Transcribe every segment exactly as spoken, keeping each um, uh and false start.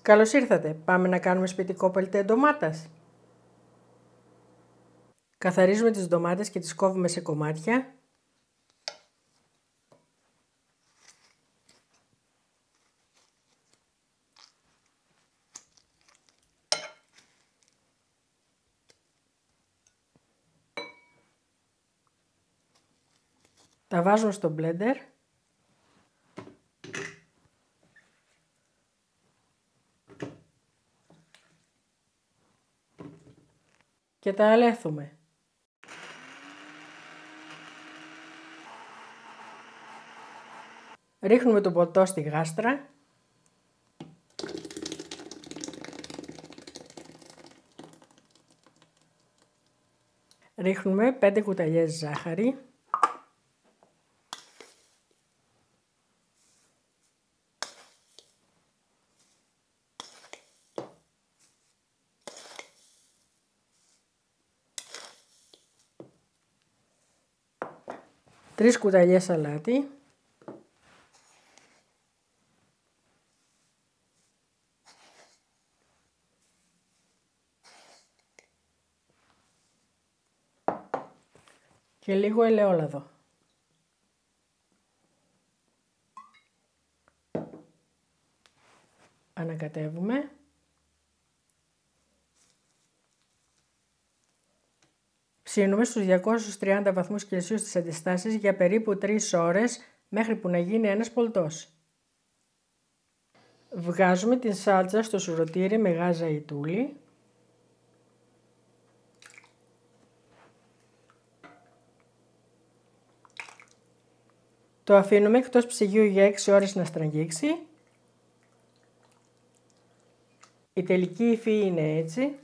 Καλώς ήρθατε. Πάμε να κάνουμε σπιτικό παλτέ ντομάτας. Καθαρίζουμε τις ντομάτες και τις κόβουμε σε κομμάτια. Τα βάζουμε στο μπλέντερ. Και τα αλέθουμε. Ρίχνουμε το ποτό στη γάστρα. Ρίχνουμε πέντε κουταλιές ζάχαρη. Τρεις κουταλιές αλάτι. Και λίγο ελαιόλαδο. Ανακατεύουμε. Ψήνουμε στους διακόσιους τριάντα βαθμούς Κελσίου στις αντιστάσεις για περίπου τρεις ώρες μέχρι που να γίνει ένας πολτός. Βγάζουμε την σάλτσα στο σουρωτήρι με γάζα ή τούλι. Το αφήνουμε εκτός ψυγείου για έξι ώρες να στραγγίξει. Η τελική υφή είναι έτσι.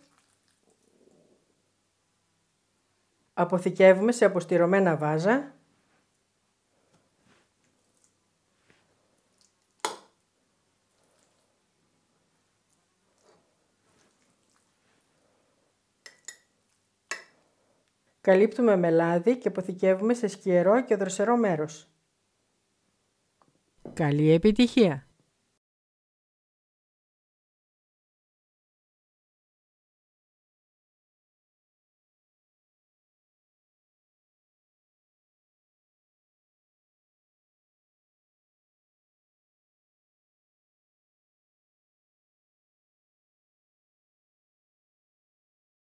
Αποθηκεύουμε σε αποστηρωμένα βάζα. Καλύπτουμε με λάδι και αποθηκεύουμε σε σκιερό και δροσερό μέρος. Καλή επιτυχία!